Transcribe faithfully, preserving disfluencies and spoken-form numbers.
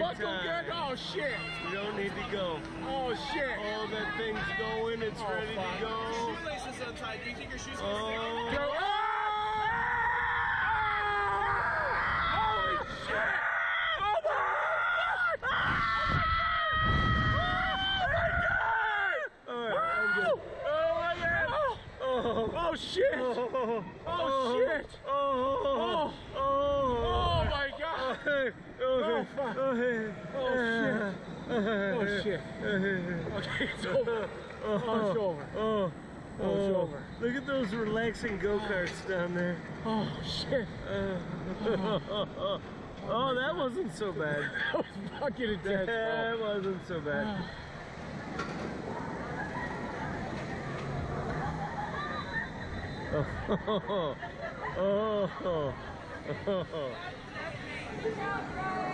Look, I'm good. Oh shit. You don't need to go. Oh shit. Oh, that thing's going. It's Oh, ready fuck. to go. Shoelaces untied. Do you think your shoes Oh. Go. Oh! Holy shit! Oh my God! Oh my God! All right, I'm good. Oh my God! Oh, Oh shit! oh, Oh shit! oh, Oh! oh, Oh my God! okay, okay, fuck. okay. Oh shit! Oh shit! Okay, it's over. Oh, it's over. Oh, Oh, it's over. Look at those relaxing go-karts down there. Oh shit! Oh, that wasn't so bad. That was fucking intense. That wasn't so bad. Oh, oh, oh, oh.